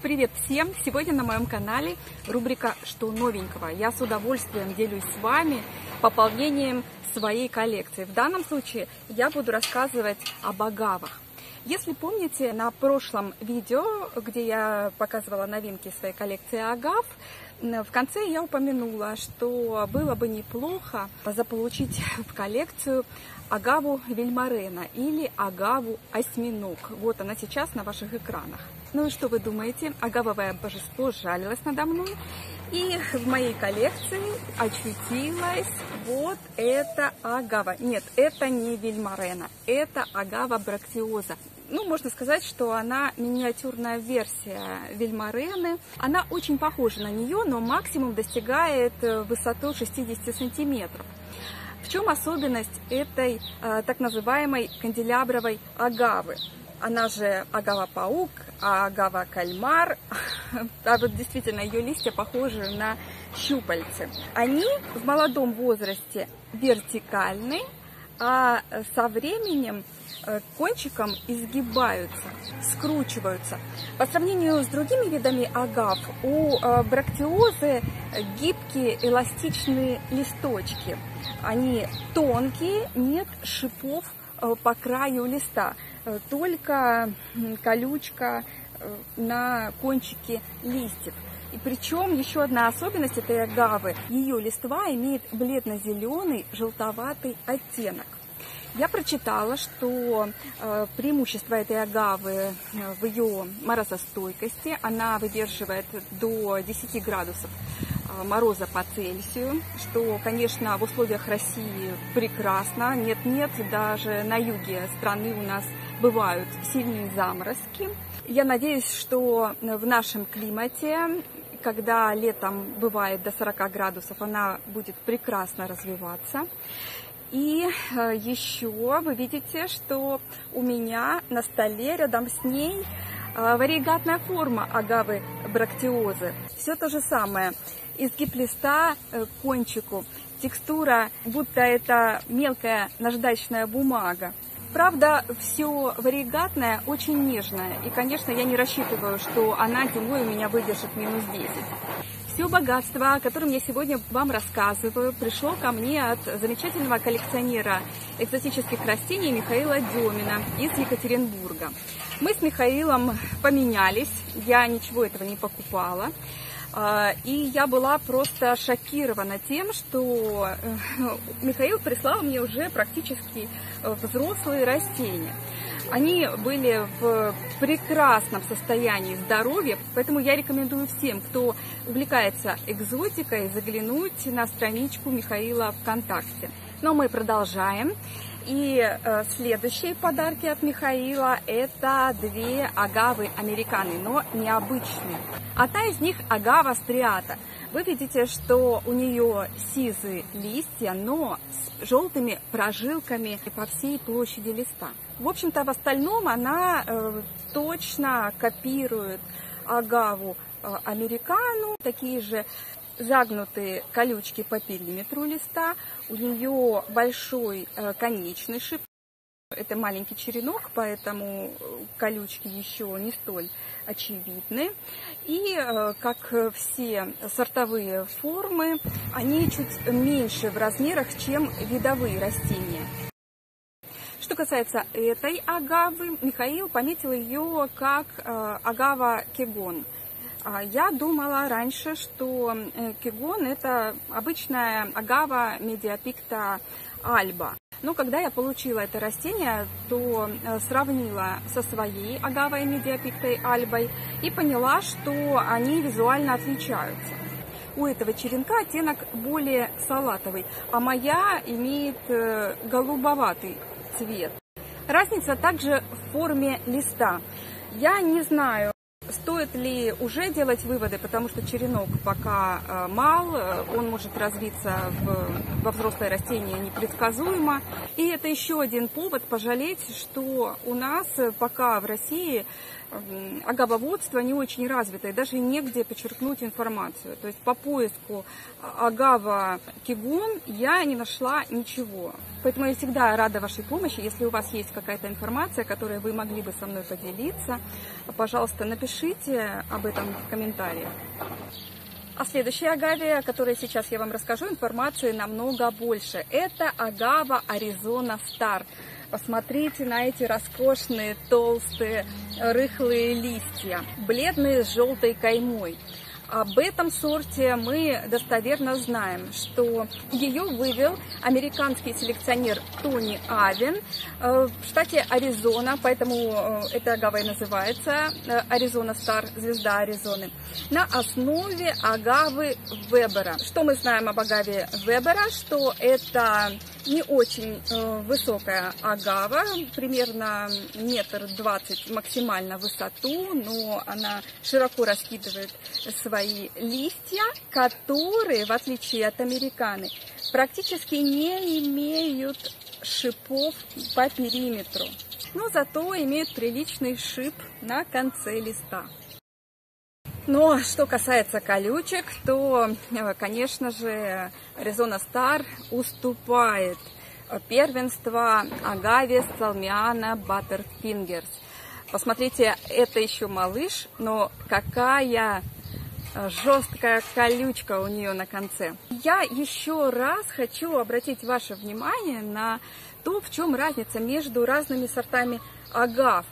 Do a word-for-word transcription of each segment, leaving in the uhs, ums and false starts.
Привет всем! Сегодня на моем канале рубрика «Что новенького?». Я с удовольствием делюсь с вами пополнением своей коллекции. В данном случае я буду рассказывать об агавах. Если помните, на прошлом видео, где я показывала новинки своей коллекции агав, в конце я упомянула, что было бы неплохо заполучить в коллекцию агаву вильмарена или агаву осьминог. Вот она сейчас на ваших экранах. Ну и что вы думаете? Агавовое божество сжалилось надо мной, и в моей коллекции очутилась вот эта агава. Нет, это не вильмарена, это агава брактиоза. Ну, можно сказать, что она миниатюрная версия вильмарены. Она очень похожа на нее, но максимум достигает высоту шестидесяти сантиметров. В чем особенность этой э, так называемой канделябровой агавы? Она же агава-паук, агава-кальмар, а вот действительно ее листья похожи на щупальцы. Они в молодом возрасте вертикальны, а со временем кончиком изгибаются, скручиваются. По сравнению с другими видами агав, у брактиозы гибкие эластичные листочки. Они тонкие, нет шипов по краю листа, только колючка на кончике листьев. И причем еще одна особенность этой агавы: ее листва имеет бледно-зеленый желтоватый оттенок. Я прочитала, что э, преимущество этой агавы в ее морозостойкости. Она выдерживает до десяти градусов э, мороза по Цельсию, что, конечно, в условиях России прекрасно. Нет-нет, даже на юге страны у нас бывают сильные заморозки. Я надеюсь, что в нашем климате, когда летом бывает до сорока градусов, она будет прекрасно развиваться. И еще вы видите, что у меня на столе рядом с ней варигатная форма агавы брактиозы. Все то же самое. Изгиб листа к кончику. Текстура, будто это мелкая наждачная бумага. Правда, все варигатное очень нежное. И, конечно, я не рассчитываю, что она зимой у меня выдержит минус десять. Все богатство, о котором я сегодня вам рассказываю, пришло ко мне от замечательного коллекционера экзотических растений Михаила Демина из Екатеринбурга. Мы с Михаилом поменялись, я ничего этого не покупала. И я была просто шокирована тем, что Михаил прислал мне уже практически взрослые растения. Они были в прекрасном состоянии здоровья, поэтому я рекомендую всем, кто увлекается экзотикой, заглянуть на страничку Михаила ВКонтакте. Но мы продолжаем. И э, следующие подарки от Михаила – это две агавы американы, но необычные. Одна из них – агава стриата. Вы видите, что у нее сизые листья, но с желтыми прожилками по всей площади листа. В общем-то, в остальном она э, точно копирует агаву э, американу, такие же загнутые колючки по периметру листа, у нее большой э, конечный шип. Это маленький черенок, поэтому колючки еще не столь очевидны. И, э, как все сортовые формы, они чуть меньше в размерах, чем видовые растения. Что касается этой агавы, Михаил пометил ее как э, агава кегон. Я думала раньше, что кегон – это обычная агава медиапикта альба. Но когда я получила это растение, то сравнила со своей агавой медиапиктой альбой и поняла, что они визуально отличаются. У этого черенка оттенок более салатовый, а моя имеет голубоватый цвет. Разница также в форме листа. Я не знаю, стоит ли уже делать выводы, потому что черенок пока э, мал, он может развиться в, во взрослое растение непредсказуемо. И это еще один повод пожалеть, что у нас пока в России агавоводство не очень развито, и даже негде подчеркнуть информацию. То есть по поиску агава кигун я не нашла ничего. Поэтому я всегда рада вашей помощи. Если у вас есть какая-то информация, которой вы могли бы со мной поделиться, пожалуйста, напишите об этом в комментариях. О следующей агаве, о которой сейчас я вам расскажу, информации намного больше. Это агава Arizona Star. Посмотрите на эти роскошные, толстые, рыхлые листья, бледные с желтой каймой. Об этом сорте мы достоверно знаем, что ее вывел американский селекционер Тони Авен в штате Аризона, поэтому эта агава и называется Arizona Star, звезда Аризоны, на основе агавы Вебера. Что мы знаем об агаве Вебера? Что это не очень высокая агава, примерно метр двадцать максимально в высоту, но она широко раскидывает свои листья, которые, в отличие от американы, практически не имеют шипов по периметру, но зато имеют приличный шип на конце листа. Но что касается колючек, то, конечно же, Arizona Star уступает первенство агаве Salmiana Butterfingers. Посмотрите, это еще малыш, но какая жесткая колючка у нее на конце. Я еще раз хочу обратить ваше внимание на то, в чем разница между разными сортами агав.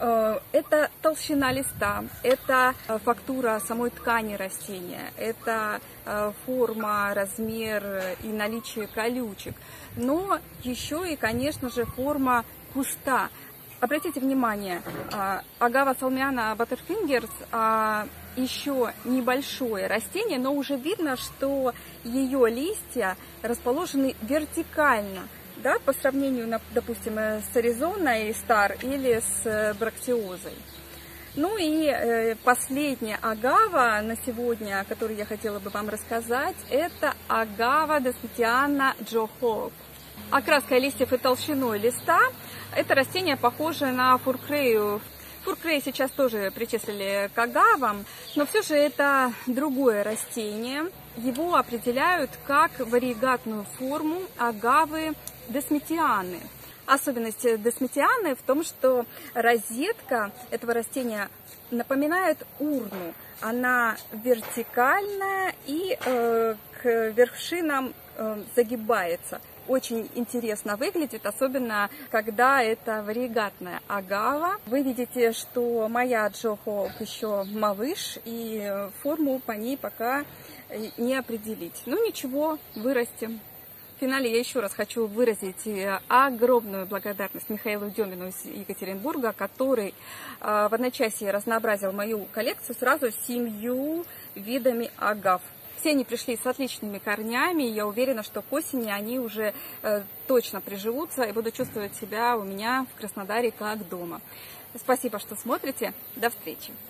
Это толщина листа, это фактура самой ткани растения, это форма, размер и наличие колючек, но еще и, конечно же, форма куста. Обратите внимание, агава Salmiana Butterfingers еще небольшое растение, но уже видно, что ее листья расположены вертикально. Да, по сравнению, допустим, с Arizona Star или с брактиозой. Ну и э, последняя агава на сегодня, о которой я хотела бы вам рассказать, это агава Desmetiana Joe. Окраской листьев и толщиной листа это растение похоже на фуркрею. Фуркрей сейчас тоже причислили к агавам, но все же это другое растение. Его определяют как вариегатную форму агавы Desmetiаны. Особенность Desmetiаны в том, что розетка этого растения напоминает урну. Она вертикальная и э, к вершинам э, загибается. Очень интересно выглядит, особенно когда это вариегатная агава. Вы видите, что моя Joe еще малыш, и форму по ней пока не определить. Ну ничего, вырастем. В финале я еще раз хочу выразить огромную благодарность Михаилу Демину из Екатеринбурга, который в одночасье разнообразил мою коллекцию сразу семью видами агав. Все они пришли с отличными корнями, и я уверена, что к осени они уже э, точно приживутся и будут чувствовать себя у меня в Краснодаре как дома. Спасибо, что смотрите. До встречи!